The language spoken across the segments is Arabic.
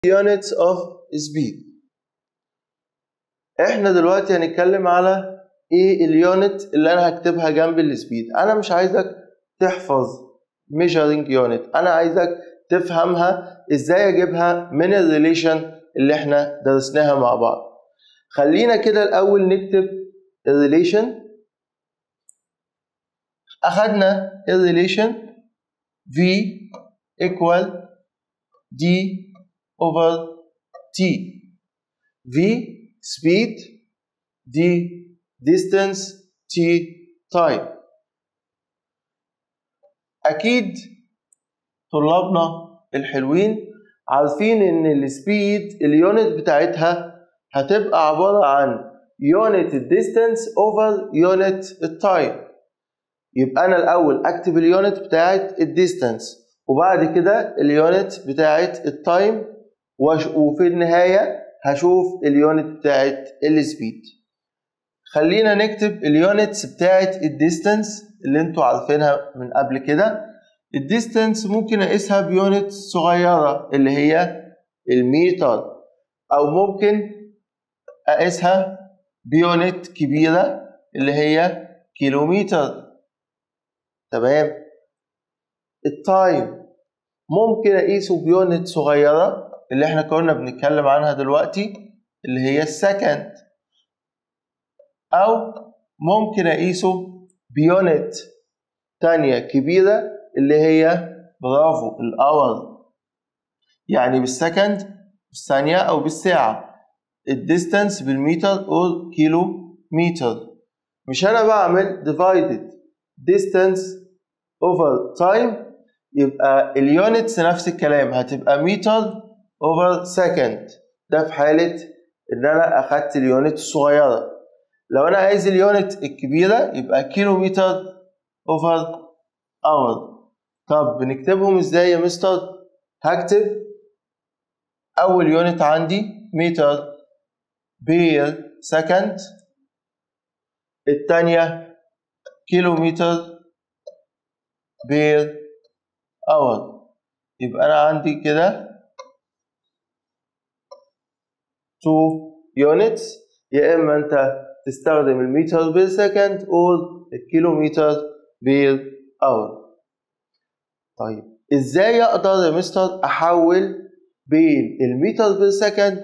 units of speed. احنا دلوقتي هنتكلم على ايه اليونت اللي انا هكتبها جنب السبيد. انا مش عايزك تحفظ measuring unit، انا عايزك تفهمها ازاي اجيبها من الريليشن اللي احنا درسناها مع بعض. خلينا كده الاول نكتب الريليشن. اخدنا الريليشن V equal D over T. V speed، D distance، T time. أكيد طلابنا الحلوين عارفين إن السبيد اليونت بتاعتها هتبقى عبارة عن يونت الديستانس over يونت التايم. يبقى أنا الأول أكتب اليونت بتاعت الديستانس وبعد كده اليونت بتاعت التايم، وفي النهاية هشوف اليونت بتاعت السبيد. خلينا نكتب اليونتس بتاعت الديستانس اللي انتوا عارفينها من قبل كده. الديستانس ممكن اقيسها بيونت صغيرة اللي هي المتر، او ممكن اقيسها بيونت كبيرة اللي هي كيلومتر. تمام. التايم ممكن اقيسه بيونت صغيرة اللي احنا كنا بنتكلم عنها دلوقتي اللي هي السكند، او ممكن اقيسه بيونت تانية كبيرة اللي هي برافو الاور، يعني بالسكند بالثانية او بالساعة. الديستانس بالمتر او كيلو متر. مش انا بعمل divided distance over time، يبقى اليونتس نفس الكلام هتبقى متر over second. ده في حالة ان انا اخدت اليونت الصغيرة. لو انا عايز اليونت الكبيرة يبقى كيلومتر over hour. طب بنكتبهم ازاي يا مستر؟ هكتب اول يونت عندي متر بير سكند، الثانية كيلومتر بير اور. يبقى انا عندي كده 2 units، يا اما انت تستخدم المتر بير سكند او الكيلومتر بير اور. طيب ازاي اقدر يا مستر احول بين المتر بير سكند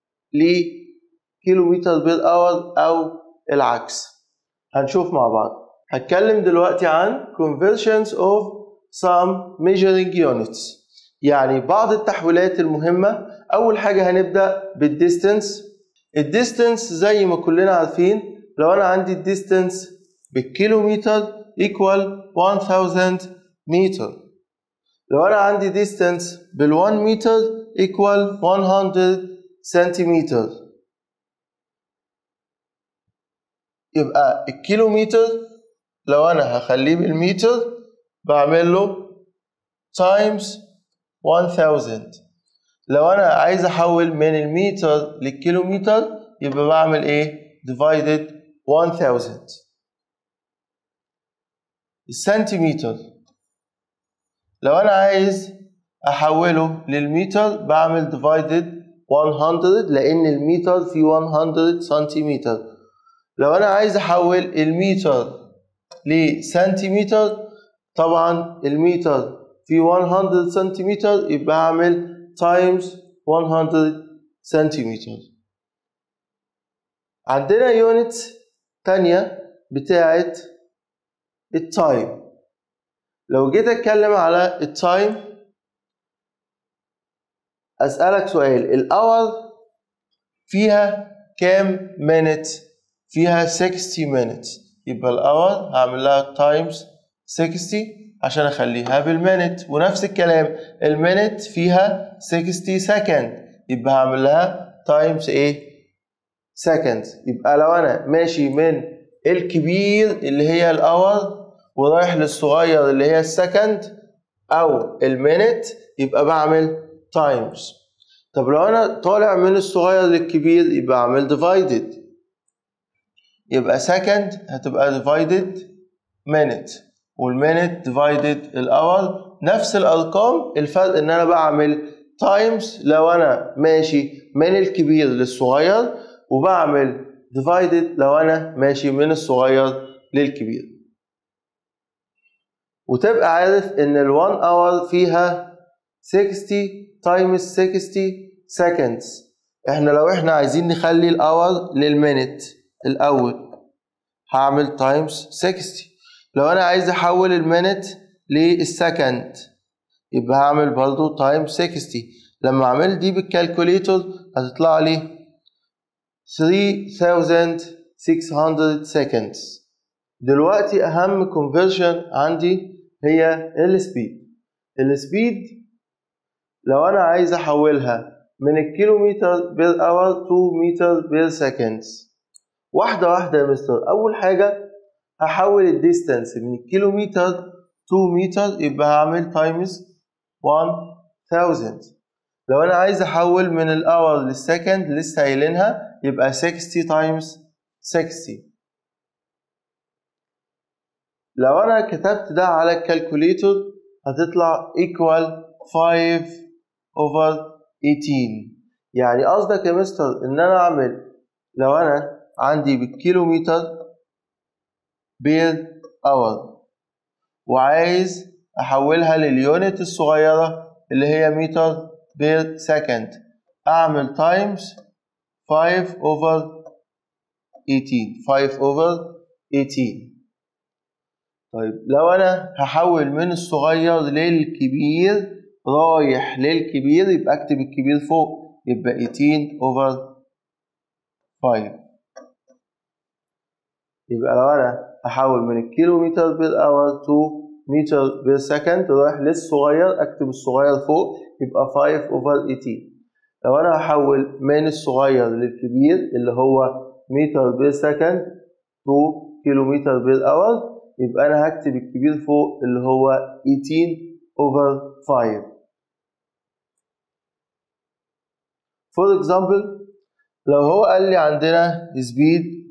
لكيلومتر بير اور او العكس؟ هنشوف مع بعض. هتكلم دلوقتي عن conversions of some measuring units، يعني بعض التحويلات المهمة. أول حاجة هنبدأ بالديستانس. الديستانس زي ما كلنا عارفين، لو أنا عندي الديستانس بالكيلومتر equal 1000 متر. لو أنا عندي ديستانس بال1 متر equal 100 سنتيمتر. يبقى الكيلومتر لو أنا هخليه بالمتر بعمل له times 1000. لو أنا عايز أحول من المتر للكيلومتر يبقى بعمل إيه؟ divided 1000. السنتيمتر لو أنا عايز أحوله للمتر بعمل divided 100 لأن المتر فيه 100 سنتيمتر. لو أنا عايز أحول المتر لسنتيمتر، طبعا المتر فيه 100 سنتيمتر يبقى أعمل times 100 سنتيمتر. عندنا يونت تانية بتاعت التايم. لو جيت أتكلم على التايم أسألك سؤال، الأور فيها كام minute؟ فيها 60 minutes. يبقى الأور هعمل لها times 60 عشان أخليها بالمينت، ونفس الكلام المينت فيها 60 second يبقى هعمل لها times إيه؟ seconds. يبقى لو أنا ماشي من الكبير اللي هي الأور ورايح للصغير اللي هي السكند أو المينت يبقى بعمل times. طب لو أنا طالع من الصغير للكبير يبقى أعمل divided. يبقى second هتبقى divided minute والminute divided الأور. نفس الأرقام، الفرق إن أنا بعمل times لو أنا ماشي من الكبير للصغير، وبعمل divided لو أنا ماشي من الصغير للكبير. وتبقى عارف إن ال 1 hour فيها 60 times 60 seconds. لو احنا عايزين نخلي الأور للمينت الأول هعمل times 60. لو أنا عايز أحول المينت للسكند يبقى هعمل برضو times 60. لما أعمل دي بالكالكوليتور هتطلع لي 3600 seconds. دلوقتي أهم conversion عندي هي السبيد. السبيد لو أنا عايز أحولها من الكيلومتر بير اور 2 متر بير سكندز. واحدة واحدة يا مستر. أول حاجة هحول الديستانس من الكيلومتر 2 متر يبقى هعمل تايمز 1000. لو أنا عايز أحول من الأور للسكند لسه قايلينها يبقى 60 تايمز 60. لو أنا كتبت ده على الكالكوليتور هتطلع equal 5 over 18. يعني قصدك يا مستر إن أنا أعمل لو أنا عندي بالكيلومتر بير اور وعايز أحولها لليونت الصغيرة اللي هي متر بير سكند أعمل تايمز 5 over 18. 5 over 18. طيب لو أنا هحول من الصغير للكبير رايح للكبير يبقى أكتب الكبير فوق يبقى 18 over 5. يبقى لو أنا هحول من الكيلومتر بير اور 2 متر بير سكند رايح للصغير أكتب الصغير فوق يبقى 5 over 18. لو أنا هحول من الصغير للكبير اللي هو متر بير سكند 2 كيلومتر بير اور يبقى أنا هكتب الكبير فوق اللي هو 18 over 5. For example لو هو قال لي عندنا speed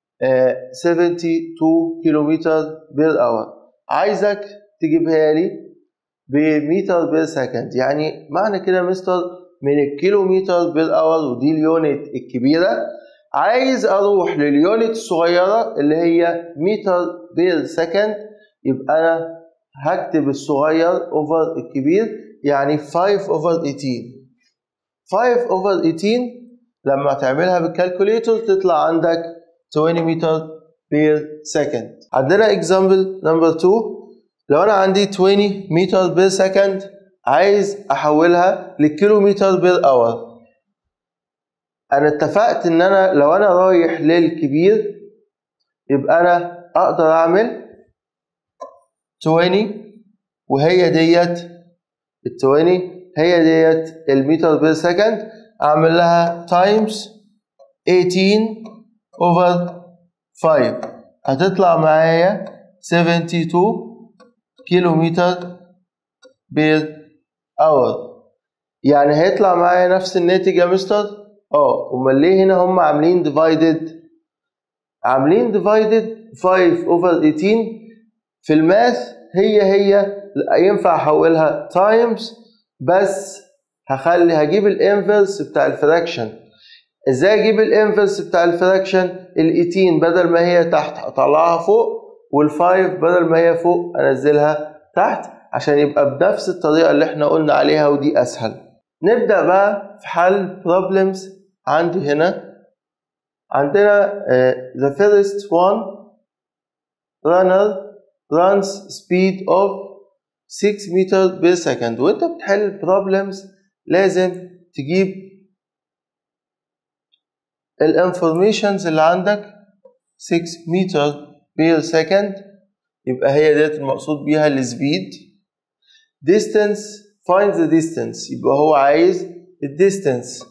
72 كيلومتر بير اور عايزك تجيبها لي بمتر بير سكند. يعني معنى كده مستر من الكيلومتر بير اور ودي اليونت الكبيرة عايز أروح لليونت الصغيرة اللي هي متر بير سكند يبقى أنا هكتب الصغير over الكبير يعني 5 over 18. 5 over 18 لما تعملها بالكالكوليتور تطلع عندك 20 متر بير سكند. عندنا example number 2 لو أنا عندي 20 متر بير سكند عايز أحولها لكيلومتر بير اور. أنا اتفقت إن أنا لو أنا رايح للكبير يبقى أنا أقدر أعمل 20 وهي ديت ال 20 هي ديت المتر بير سكند أعمل لها تايمز 18 over 5 هتطلع معايا 72 كيلومتر بير اور. يعني هيطلع معايا نفس الناتج يا مستر؟ امال ليه هنا هم عاملين ديفايدد؟ عاملين ديفايدد 5 over 18 في الماث هي ينفع احولها تايمز بس هجيب الانفرس بتاع الفراكشن. ازاي اجيب الانفرس بتاع الفراكشن؟ ال 18 بدل ما هي تحت اطلعها فوق وال5 بدل ما هي فوق انزلها تحت عشان يبقى بنفس الطريقة اللي احنا قلنا عليها ودي اسهل. نبدأ بقى في حل problems. عندي هنا عندنا the first one runner runs speed of 6 meters per second. وانت بتحل problems لازم تجيب الانفورميشنز اللي عندك 6 meters per second يبقى هي ديت المقصود بيها السبيد. distance find the distance يبقى هو عايز الديستانس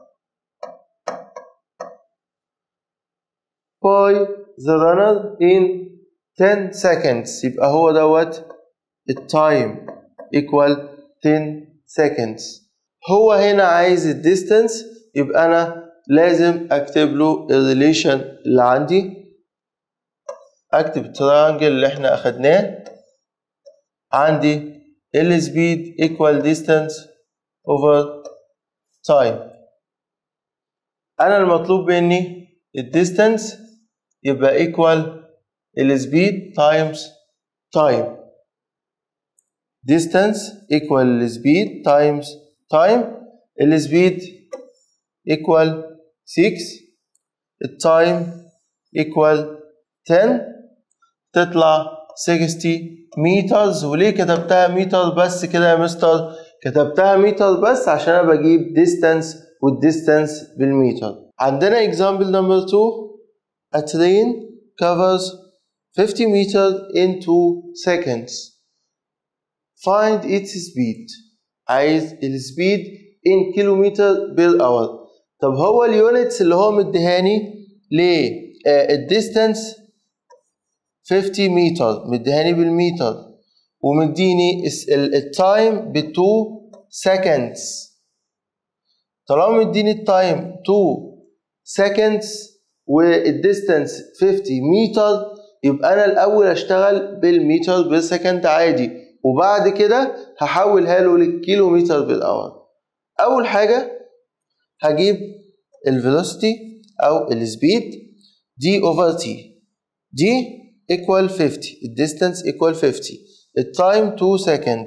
by the runner in 10 seconds يبقى هو دوت التايم equal 10 seconds. هو هنا عايز الديستانس يبقى أنا لازم أكتب له الريليشن اللي عندي. أكتب التريانجل اللي احنا أخدناه. عندي السبيد equal distance over time. أنا المطلوب مني الديستانس يبقى equal السبيد times time. distance equal السبيد times time. السبيد equal 6. التايم equal 10. تطلع 60 meters. وليه كتبتها متر بس كده يا مستر؟ كتبتها متر بس عشان انا بجيب distance والديستانس بالمتر. عندنا example number 2. A train covers 50 meters in 2 seconds. Find its speed. عايز السبيد in كيلومتر per hour. طب هو اليونتس اللي هو مديهاني ليه؟ الديستانس 50 متر مديهاني بالمتر، ومديني التايم ب 2 seconds. طالما مديني التايم 2 seconds والديستانس 50 متر، يبقى انا الاول اشتغل بالمتر بالسكند عادي، وبعد كده هحولها له للكيلومتر بالاور. اول حاجه هجيب الفيلوسيتي او السبيد دي اوفر تي. دي equal 50. الديستانس equal 50. التايم 2 seconds.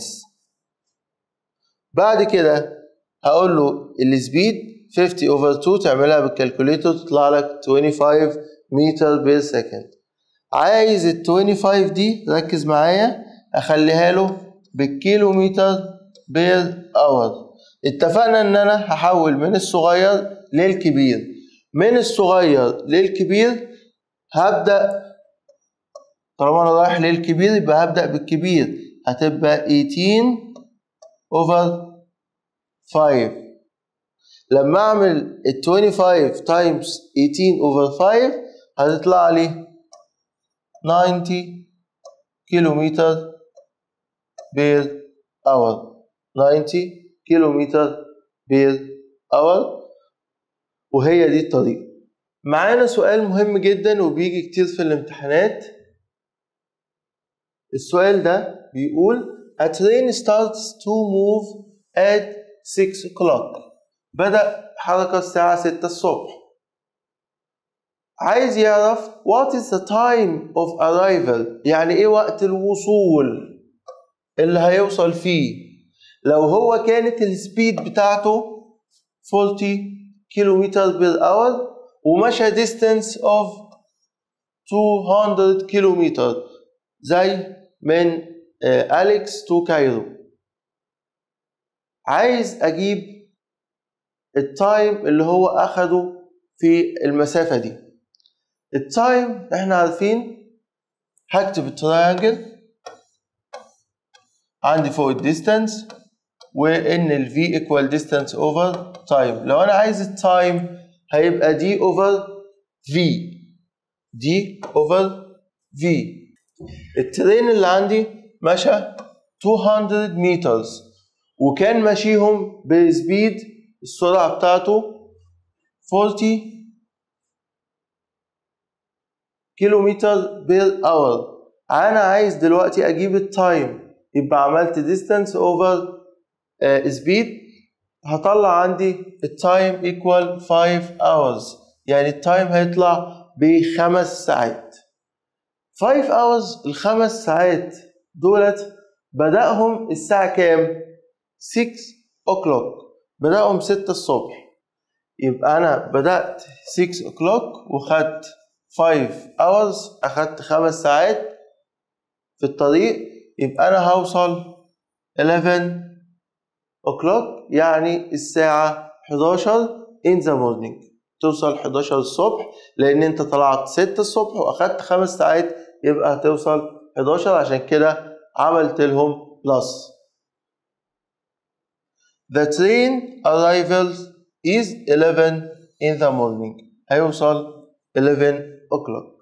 بعد كده هقول له السبيد 50 over 2 تعملها بالكالكوليتر تطلع لك 25 متر بير سكند. عايز ال 25 دي ركز معايا اخليها له بالكيلومتر بير اور. اتفقنا ان انا هحول من الصغير للكبير. من الصغير للكبير هبدأ، طالما انا رايح للكبير يبقى هبدأ بالكبير، هتبقى 18 over 5. لما اعمل ال 25 times 18 over 5 هتطلع لي 90 كيلومتر بير اور. 90 كيلومتر بير اور. وهي دي الطريقة. معانا سؤال مهم جدا وبيجي كتير في الامتحانات. السؤال ده بيقول A train starts to move at 6 o'clock. بدأ حركة الساعة 6 الصبح. عايز يعرف what is the time of arrival، يعني ايه وقت الوصول اللي هيوصل فيه. لو هو كانت السبيد بتاعته 40 كيلومتر بير اور ومشى distance of 200 كيلومتر زي من أليكس تو كايرو. عايز أجيب التايم اللي هو أخده في المسافة دي. التايم احنا عارفين، هكتب التراينجل عندي فوق الديستانس وإن ال V equal distance over time. لو أنا عايز التايم هيبقى D over V. D over V. الترين اللي عندي مشى 200 متر وكان ماشيهم بسبيد السرعة بتاعته 40 كيلومتر بير اور. أنا عايز دلوقتي أجيب التايم، يبقى عملت distance over speed. هطلع عندي التايم equal 5 hours، يعني التايم هيطلع ب5 ساعات. 5 hours، ال5 ساعات دولت بدأهم الساعة كام؟ 6 o'clock. بدأهم 6 الصبح. يبقى أنا بدأت 6 o'clock وخدت 5 hours، أخدت 5 ساعات في الطريق. يبقى أنا هوصل 11 o'clock، يعني الساعة 11 in the morning. توصل 11 الصبح لأن أنت طلعت 6 الصبح وأخدت 5 ساعات، يبقى هتوصل 11. عشان كده عملت لهم plus. The train arrival is 11 in the morning. هيوصل 11 o'clock.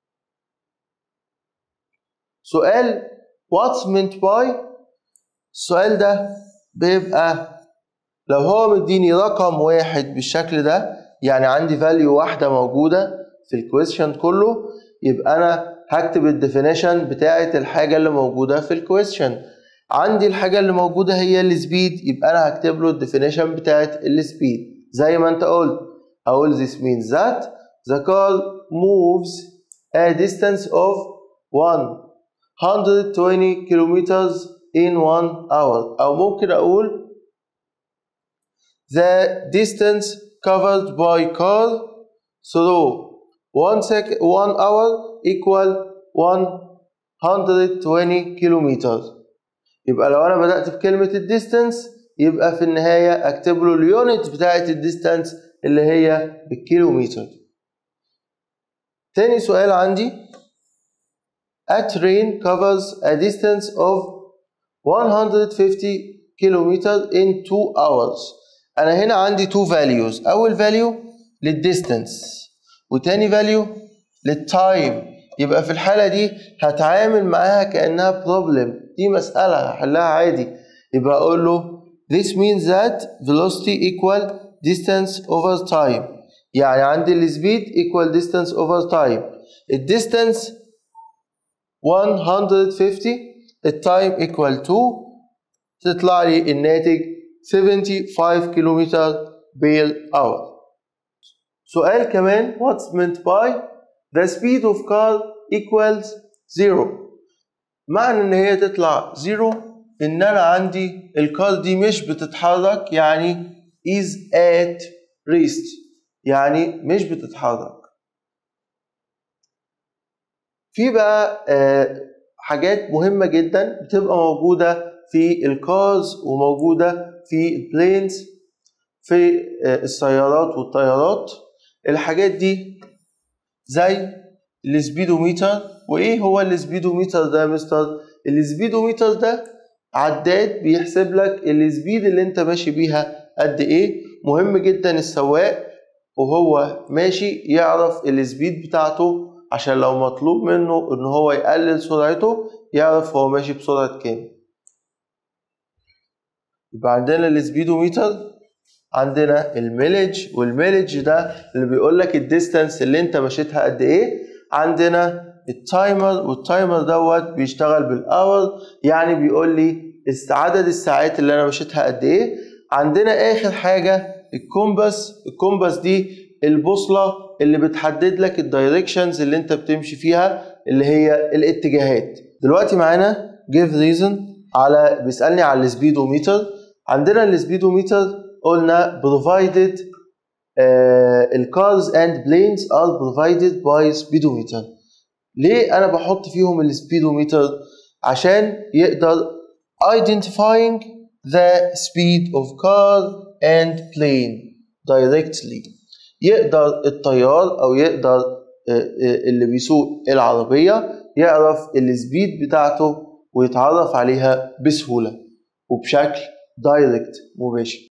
سؤال what's meant by. السؤال ده بيبقى لو هو مديني رقم واحد بالشكل ده، يعني عندي value واحدة موجودة في الكويستشن كله، يبقى أنا هكتب الديفينيشن بتاعة الحاجة اللي موجودة في الكويستشن. عندي الحاجة اللي موجودة هي السبيد، يبقى أنا هكتب له الديفينيشن بتاعت السبيد زي ما أنت قلت. أقول this means that the car moves a distance of 120 kilometers in 1 hour. أو ممكن أقول the distance covered by car through 1 hour equal 120 kilometers. يبقى لو أنا بدأت بكلمة الديستانس يبقى في النهاية أكتب له اليونت بتاعت الديستانس اللي هي بالكيلومتر. تاني سؤال عندي A train covers a distance of 150 kilometers in 2 hours. أنا هنا عندي 2 values. أول value للديستانس وتاني value للتايم. يبقى في الحالة دي هتعامل معاها كأنها problem. دي مسألة هحلها عادي. يبقى أقول له this means that velocity equal distance over time. يعني عندي السبيد equal distance over time. الديستانس 150 التايم equal 2 تطلع لي الناتج 75 كيلومتر per hour. سؤال كمان what's meant by the speed of car equals 0. معنى ان هي تطلع 0 ان انا عندي الكار دي مش بتتحرك، يعني is at rest، يعني مش بتتحرك. في بقى حاجات مهمة جدا بتبقى موجودة في الكارز وموجودة في البلينز، في السيارات والطيارات. الحاجات دي زي السبيدوميتر. وايه هو السبيدوميتر ده يا مستر؟ السبيدوميتر ده عداد بيحسب لك السبيد اللي انت ماشي بيها قد ايه. مهم جدا السواق وهو ماشي يعرف السبيد بتاعته عشان لو مطلوب منه ان هو يقلل سرعته يعرف هو ماشي بسرعة كام. يبقى عندنا السبيدوميتر، عندنا الميلج، والميلج ده اللي بيقول لك الديستانس اللي انت مشيتها قد ايه. عندنا التايمر، والتايمر دوت بيشتغل بالاور، يعني بيقول لي عدد الساعات اللي انا مشيتها قد ايه. عندنا اخر حاجه الكومباس. الكومباس دي البوصله اللي بتحدد لك الدايركشنز اللي انت بتمشي فيها، اللي هي الاتجاهات. دلوقتي معانا give reason بيسالني على السبيدوميتر. عندنا السبيدوميتر قلنا provided cars and planes are provided by speedometer. ليه أنا بحط فيهم السبيدوميتر؟ عشان يقدر identifying the speed of car and plane directly. يقدر الطيار أو يقدر اللي بيسوق العربية يعرف السبيد بتاعته ويتعرف عليها بسهولة وبشكل دايركت مباشر.